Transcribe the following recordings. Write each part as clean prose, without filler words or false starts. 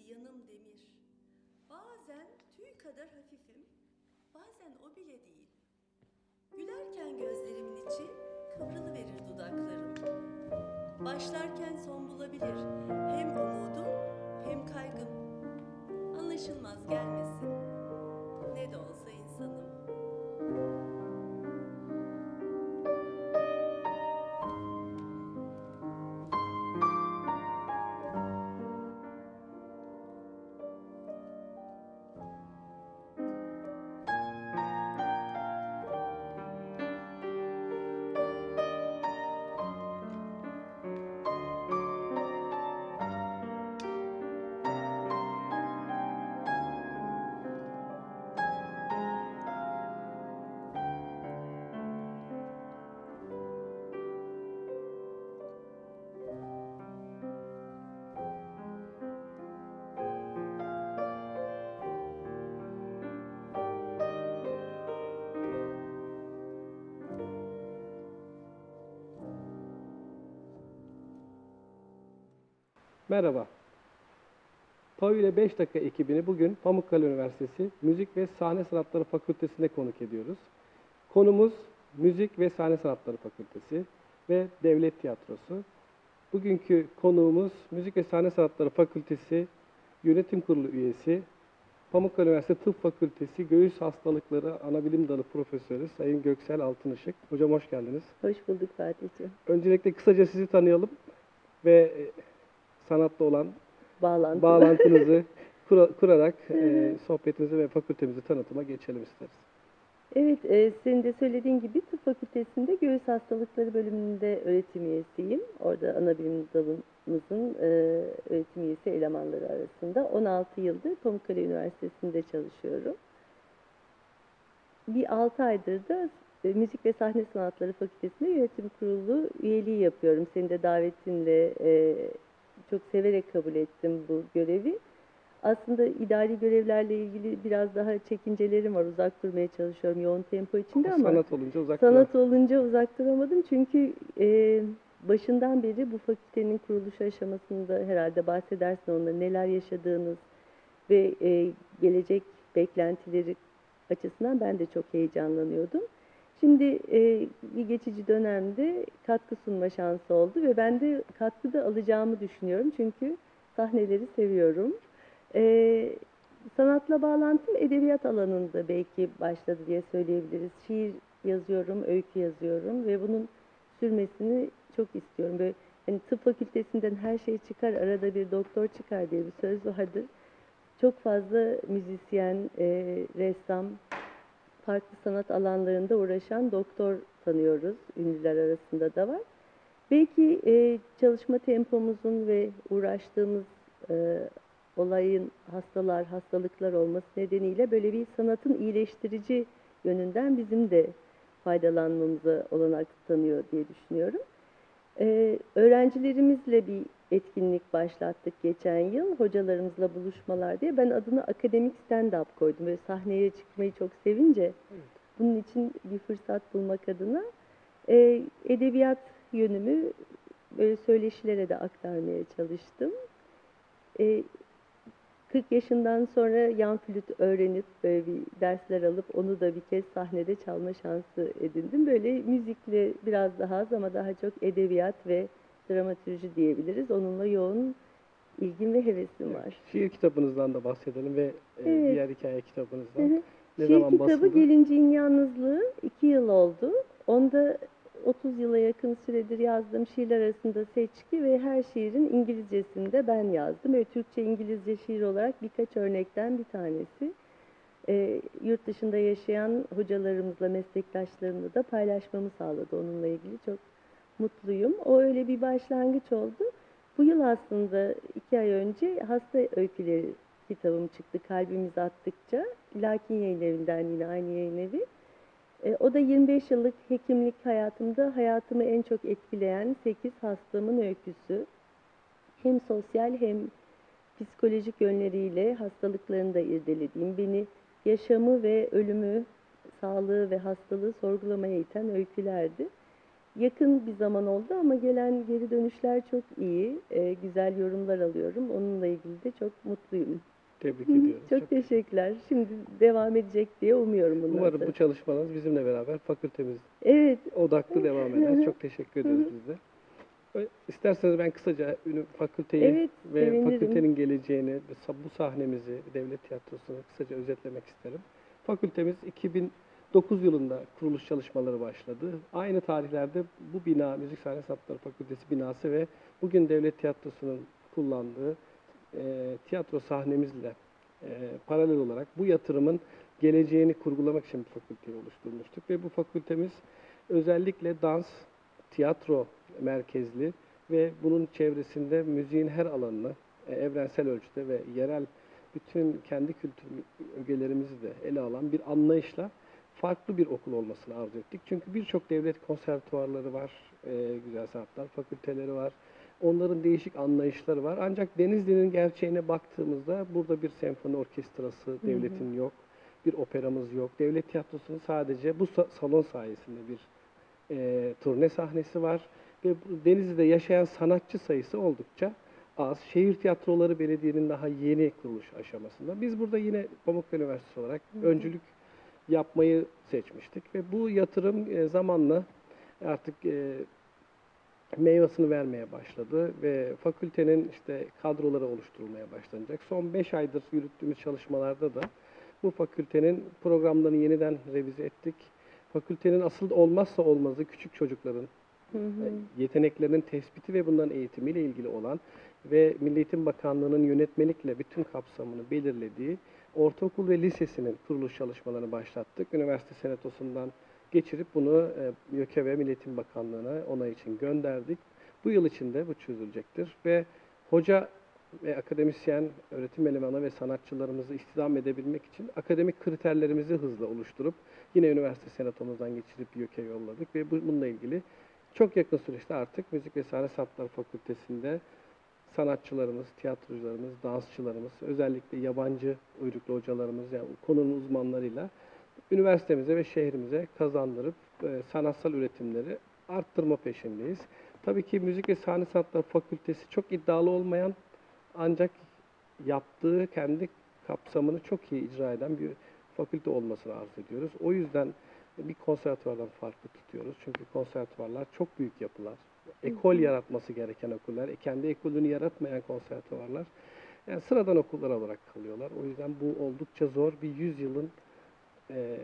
yanım demir. Bazen tüy kadar hafifim, bazen o bile değil. Gülerken gözlerimin içi kıvrılıverir dudaklarım. Başlarken son bulabilir hem umudum hem kaygım. Anlaşılmaz gelmesin, ne de olsa insanım. Merhaba. PAV ile 5 dakika ekibini bugün Pamukkale Üniversitesi Müzik ve Sahne Sanatları Fakültesi'nde konuk ediyoruz. Konumuz Müzik ve Sahne Sanatları Fakültesi ve Devlet Tiyatrosu. Bugünkü konuğumuz Müzik ve Sahne Sanatları Fakültesi Yönetim Kurulu üyesi, Pamukkale Üniversitesi Tıp Fakültesi Göğüs Hastalıkları Anabilim Dalı Profesörü Sayın Göksel Altınışık. Hocam hoş geldiniz. Hoş bulduk Fatih'ciğim. Öncelikle kısaca sizi tanıyalım ve sanatla olan Bağlantı. bağlantınızı kurarak sohbetimizi ve fakültemizi tanıtıma geçelim isteriz. Evet, senin de söylediğin gibi Tıp Fakültesi'nde Göğüs Hastalıkları bölümünde öğretim üyesiyim. Orada anabilim dalımızın öğretim üyesi elemanları arasında. 16 yıldır Pamukkale Üniversitesi'nde çalışıyorum. Bir 6 aydır da Müzik ve Sahne Sanatları Fakültesi'nde yönetim kurulu üyeliği yapıyorum. Senin de davetinle çok severek kabul ettim bu görevi. Aslında idari görevlerle ilgili biraz daha çekincelerim var. Uzak durmaya çalışıyorum yoğun tempo içinde ama sanat olunca uzak duramadım. Çünkü başından beri bu fakültenin kuruluş aşamasında herhalde bahsedersin onların neler yaşadığınız ve gelecek beklentileri açısından ben de çok heyecanlanıyordum. Şimdi bir geçici dönemde katkı sunma şansı oldu ve ben de katkı da alacağımı düşünüyorum. Çünkü sahneleri seviyorum. Sanatla bağlantım edebiyat alanında belki başladı diye söyleyebiliriz. Şiir yazıyorum, öykü yazıyorum ve bunun sürmesini çok istiyorum. Böyle, hani tıp fakültesinden her şey çıkar, arada bir doktor çıkar diye bir söz vardır. Çok fazla müzisyen, ressam, farklı sanat alanlarında uğraşan doktor tanıyoruz. Ünlüler arasında da var. Belki çalışma tempomuzun ve uğraştığımız olayın hastalıklar olması nedeniyle böyle bir sanatın iyileştirici yönünden bizim de faydalanmamıza olanak tanıyor diye düşünüyorum. Öğrencilerimizle bir etkinlik başlattık geçen yıl. Hocalarımızla buluşmalar diye. Ben adını akademik stand-up koydum. Böyle sahneye çıkmayı çok sevince bunun için bir fırsat bulmak adına edebiyat yönümü böyle söyleşilere de aktarmaya çalıştım. 40 yaşından sonra yan flüt öğrenip böyle bir dersler alıp onu da bir kez sahnede çalma şansı edindim. Böyle müzikle biraz daha az ama daha çok edebiyat ve dramatürji diyebiliriz. Onunla yoğun ilgim ve hevesim var. Şiir kitabınızdan da bahsedelim ve Evet. diğer hikaye kitabınızdan. Ne Şiir kitabı basıldı? Gelinciğin Yalnızlığı 2 yıl oldu. Onda 30 yıla yakın süredir yazdığım şiirler arasında seçki ve her şiirin İngilizcesini de ben yazdım. Böyle Türkçe, İngilizce şiir olarak birkaç örnekten bir tanesi. Yurt dışında yaşayan hocalarımızla, meslektaşlarımla da paylaşmamı sağladı. Onunla ilgili çok mutluyum. O öyle bir başlangıç oldu. Bu yıl aslında 2 ay önce hasta öyküleri kitabım çıktı. Kalbimiz attıkça. Lakin Yayınevi'nden yine aynı yayın evi. O da 25 yıllık hekimlik hayatımda hayatımı en çok etkileyen 8 hastamın öyküsü. Hem sosyal hem psikolojik yönleriyle hastalıklarını da irdelediğim, beni yaşamı ve ölümü, sağlığı ve hastalığı sorgulamaya iten öykülerdi. yakın bir zaman oldu ama gelen geri dönüşler çok iyi. Güzel yorumlar alıyorum. Onunla ilgili de çok mutluyum. Tebrik Hı hı, ediyoruz. çok teşekkürler. Şimdi devam edecek diye umuyorum bundan Umarım sonra. bu çalışmalarınız bizimle beraber fakültemiz Evet. odaklı devam Hı eder. hı, Çok teşekkür hı ediyoruz hı. biz de. İsterseniz ben kısaca fakülteyi Evet, ve sevinirim. fakültenin geleceğini, bu sahnemizi, devlet tiyatrosunu kısaca özetlemek isterim. Fakültemiz 2009 yılında kuruluş çalışmaları başladı. Aynı tarihlerde bu bina, Müzik Sahne Sanatları Fakültesi binası ve bugün devlet tiyatrosunun kullandığı tiyatro sahnemizle paralel olarak bu yatırımın geleceğini kurgulamak için bir fakülteyi oluşturmuştuk. Ve bu fakültemiz özellikle dans, tiyatro merkezli ve bunun çevresinde müziğin her alanını evrensel ölçüde ve yerel bütün kendi kültür ögelerimizi de ele alan bir anlayışla farklı bir okul olmasını arzu ettik. Çünkü birçok devlet konservatuvarları var, güzel sanatlar fakülteleri var. Onların değişik anlayışları var. Ancak Denizli'nin gerçeğine baktığımızda burada bir senfoni orkestrası Hı hı. devletin yok, bir operamız yok. Devlet tiyatrosunun sadece bu salon sayesinde bir turne sahnesi var. Ve Denizli'de yaşayan sanatçı sayısı oldukça az. Şehir tiyatroları belediyenin daha yeni kuruluş aşamasında. Biz burada yine Pamukkale Üniversitesi olarak Hı hı. öncülük yapmayı seçmiştik. Ve bu yatırım zamanla artık meyvasını vermeye başladı ve fakültenin işte kadroları oluşturulmaya başlanacak. Son 5 aydır yürüttüğümüz çalışmalarda da bu fakültenin programlarını yeniden revize ettik. Fakültenin asıl olmazsa olmazı küçük çocukların Hı hı. yeteneklerinin tespiti ve bunların eğitimiyle ilgili olan ve Milli Eğitim Bakanlığı'nın yönetmelikle bütün kapsamını belirlediği ortaokul ve lisesinin kuruluş çalışmalarını başlattık. Üniversite Senatosu'ndan geçirip bunu YÖK'e ve Milli Eğitim Bakanlığı'na onay için gönderdik. Bu yıl içinde bu çözülecektir ve hoca ve akademisyen, öğretim elemanı ve sanatçılarımızı istihdam edebilmek için akademik kriterlerimizi hızla oluşturup yine üniversite senatomuzdan geçirip YÖK'e yolladık ve bununla ilgili çok yakın süreçte artık Müzik ve Sahne Sanatları Fakültesi'nde sanatçılarımız, tiyatrocularımız, dansçılarımız, özellikle yabancı uyruklu hocalarımız, yani konunun uzmanlarıyla üniversitemize ve şehrimize kazandırıp sanatsal üretimleri arttırma peşindeyiz. Tabii ki Müzik ve Sahne Sanatları Fakültesi çok iddialı olmayan ancak yaptığı kendi kapsamını çok iyi icra eden bir fakülte olmasını arzu ediyoruz. O yüzden bir konservatuvardan farklı tutuyoruz. Çünkü konservatuvarlar çok büyük yapılar. Ekol yaratması gereken okullar, kendi ekolünü yaratmayan konservatuvarlar yani sıradan okullar olarak kalıyorlar. O yüzden bu oldukça zor bir 100 yılın e,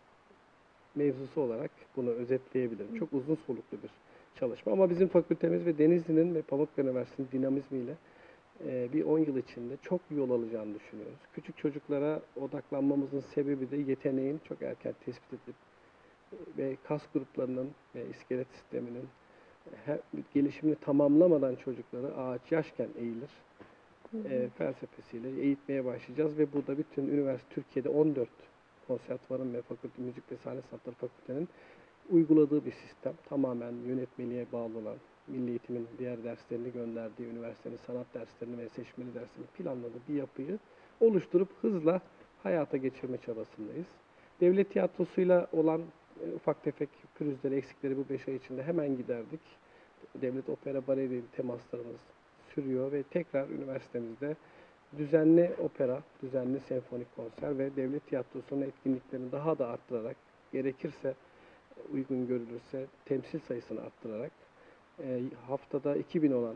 mevzusu olarak bunu özetleyebilirim. Çok uzun soluklu bir çalışma ama bizim fakültemiz ve Denizli'nin ve Pamukkale Üniversitesi'nin dinamizmiyle bir 10 yıl içinde çok yol alacağını düşünüyoruz. Küçük çocuklara odaklanmamızın sebebi de yeteneğin çok erken tespit edilip ve kas gruplarının ve iskelet sisteminin gelişimini tamamlamadan çocukları ağaç yaşken eğilir felsefesiyle eğitmeye başlayacağız ve burada bütün üniversite Türkiye'de 14 konservatuvarın ve fakülte müzik ve sahne sanatları fakültenin uyguladığı bir sistem. Tamamen yönetmeliğe bağlı olan, Milli Eğitim'in diğer derslerini gönderdiği, üniversitenin sanat derslerini ve seçmeli derslerini planladığı bir yapıyı oluşturup hızla hayata geçirme çabasındayız. Devlet tiyatrosuyla olan ufak tefek pürüzleri, eksikleri bu 5 ay içinde hemen giderdik. Devlet opera baleli temaslarımız sürüyor ve tekrar üniversitemizde düzenli opera, düzenli senfonik konser ve devlet tiyatrosunun etkinliklerini daha da arttırarak, gerekirse uygun görülürse temsil sayısını arttırarak haftada 2000 olan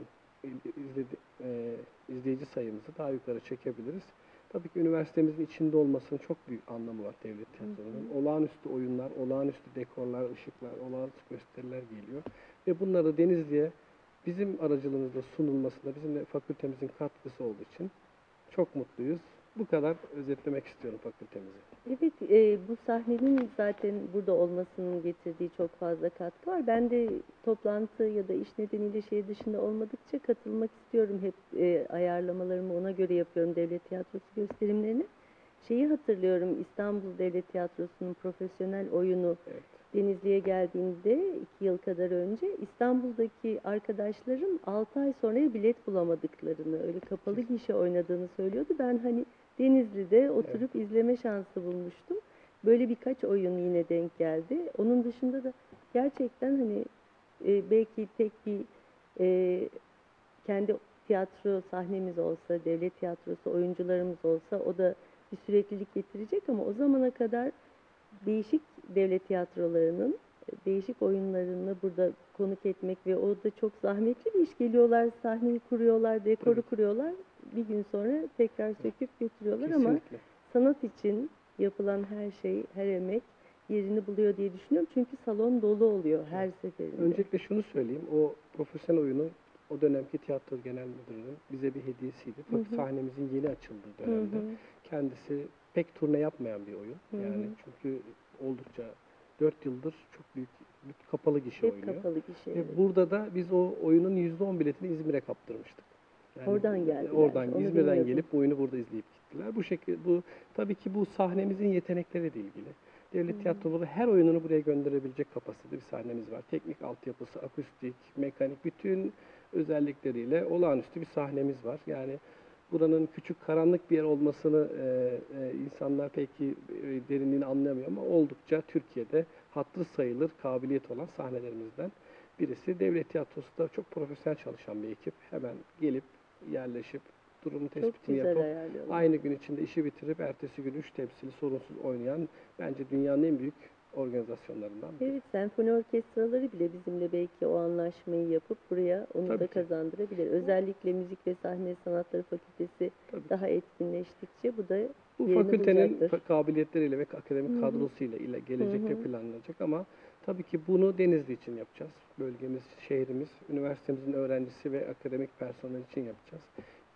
izleyici sayımızı daha yukarı çekebiliriz. Tabii ki üniversitemizin içinde olmasının çok büyük anlamı var devlet tiyatrosunun. Olağanüstü oyunlar, olağanüstü dekorlar, ışıklar, olağanüstü gösteriler geliyor. Ve bunları Denizli'ye bizim aracılığımızla sunulmasında bizim de fakültemizin katkısı olduğu için çok mutluyuz. Bu kadar özetlemek istiyorum fakültemizi. Evet, bu sahnenin zaten burada olmasının getirdiği çok fazla katkı var. Ben de toplantı ya da iş nedeniyle şehir dışında olmadıkça katılmak istiyorum. Hep ayarlamalarımı ona göre yapıyorum devlet tiyatrosu gösterimlerini. Şeyi hatırlıyorum, İstanbul Devlet Tiyatrosu'nun profesyonel oyunu Evet. Denizli'ye geldiğinde 2 yıl kadar önce İstanbul'daki arkadaşlarım 6 ay sonra bilet bulamadıklarını, öyle kapalı gişe oynadığını söylüyordu. Ben hani Denizli'de oturup izleme şansı bulmuştum. Böyle birkaç oyun yine denk geldi. Onun dışında da gerçekten hani belki tek bir e, kendi tiyatro sahnemiz olsa, devlet tiyatrosu oyuncularımız olsa o da bir süreklilik getirecek ama o zamana kadar değişik devlet tiyatrolarının değişik oyunlarını burada konuk etmek ve o da çok zahmetli bir iş. Geliyorlar, sahneyi kuruyorlar, dekoru Tabii. kuruyorlar. Bir gün sonra tekrar söküp götürüyorlar ama Kesinlikle. sanat için yapılan her şey, her emek yerini buluyor diye düşünüyorum. Çünkü salon dolu oluyor her seferinde. Öncelikle şunu söyleyeyim. O profesyonel oyunu o dönemki tiyatro genel müdürünün bize bir hediyesiydi. Fakat sahnemizin yeni açıldığı dönemde kendisi pek turne yapmayan bir oyun. Yani çünkü oldukça 4 yıldır çok büyük bir kapalı gişe Hep oynuyor. kapalı gişe. Ve Evet. burada da biz o oyunun %10 biletini İzmir'e kaptırmıştık. Yani Oradan geldiler. oradan Onu İzmir'den bilmiyordum. gelip bu oyunu burada izleyip gittiler. Bu şekilde tabii ki bu sahnemizin yetenekleriyle ilgili. Devlet tiyatroları her oyununu buraya gönderebilecek kapasitede bir sahnemiz var. Teknik altyapısı, akustik, mekanik bütün özellikleriyle olağanüstü bir sahnemiz var. Yani buranın küçük karanlık bir yer olmasını insanlar peki derinliğini anlayamıyor ama oldukça Türkiye'de hatırı sayılır kabiliyet olan sahnelerimizden birisi. Devlet tiyatrosu da çok profesyonel çalışan bir ekip. Hemen gelip yerleşip durumun Çok tespitini güzel yapıp ayarlıyorlar. aynı gün içinde işi bitirip ertesi gün 3 temsili sorunsuz oynayan bence dünyanın en büyük organizasyonlarından biri. Evet, senfoni orkestraları bile bizimle belki o anlaşmayı yapıp buraya onu Tabii da ki. kazandırabilir. Özellikle Müzik ve Sahne Sanatları Fakültesi Tabii daha etkinleştikçe bu da Bu yerini fakültenin bulacaktır. kabiliyetleriyle ve akademik kadrosuyla ile gelecekte planlanacak ama tabii ki bunu Denizli için yapacağız. Bölgemiz, şehrimiz, üniversitemizin öğrencisi ve akademik personel için yapacağız.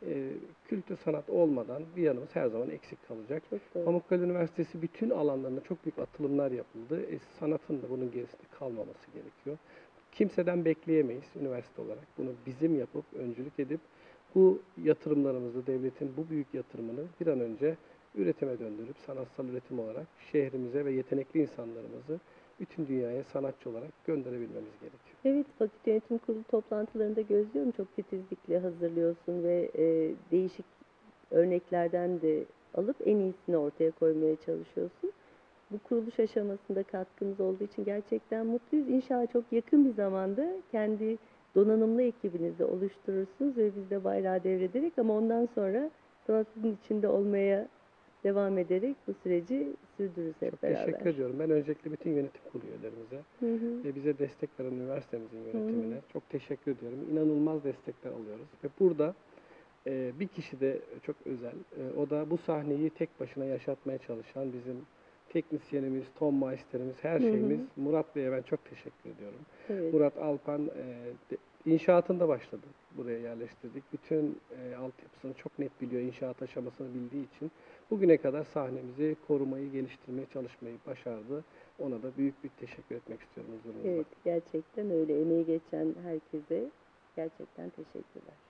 Kültür sanat olmadan bir yanımız her zaman eksik kalacak. Çok doğru. Pamukkale Üniversitesi bütün alanlarında çok büyük atılımlar yapıldı. Sanatın da bunun gerisinde kalmaması gerekiyor. Kimseden bekleyemeyiz üniversite olarak. Bunu bizim yapıp, öncülük edip bu yatırımlarımızı, devletin bu büyük yatırımını bir an önce üretime döndürüp sanatsal üretim olarak şehrimize ve yetenekli insanlarımızı bütün dünyaya sanatçı olarak gönderebilmemiz gerekiyor. Evet, fakülte yönetim kurulu toplantılarında gözlüyorum. Çok titizlikle hazırlıyorsun ve değişik örneklerden de alıp en iyisini ortaya koymaya çalışıyorsun. Bu kuruluş aşamasında katkınız olduğu için gerçekten mutluyuz. İnşallah çok yakın bir zamanda kendi donanımlı ekibinizde oluşturursunuz ve biz de bayrağı devrederek ama ondan sonra sanatın içinde olmaya devam ederek bu süreci sürdürürüz hep Çok beraber. teşekkür ediyorum. Ben öncelikle bütün yönetim kurulu üyelerimize ve bize destek veren üniversitemizin yönetimine çok teşekkür ediyorum. İnanılmaz destekler alıyoruz ve burada bir kişi de çok özel. O da bu sahneyi tek başına yaşatmaya çalışan bizim teknisyenimiz, ton maisterimiz, her şeyimiz Murat Bey'e ben çok teşekkür ediyorum. Evet. Murat Alpan inşaatında başladı. Buraya yerleştirdik. Bütün altyapısını çok net biliyor. İnşaat aşamasını bildiği için bugüne kadar sahnemizi korumayı, geliştirmeye çalışmayı başardı. Ona da büyük bir teşekkür etmek istiyorum huzurunuzda. Evet, gerçekten öyle. Emeği geçen herkese gerçekten teşekkürler.